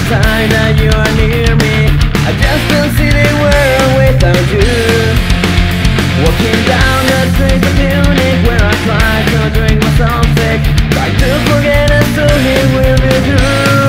time that you are near me. I just don't see the world without you. Walking down the streets of Munich, where I try to drink myself sick, try to forget and still it will be true.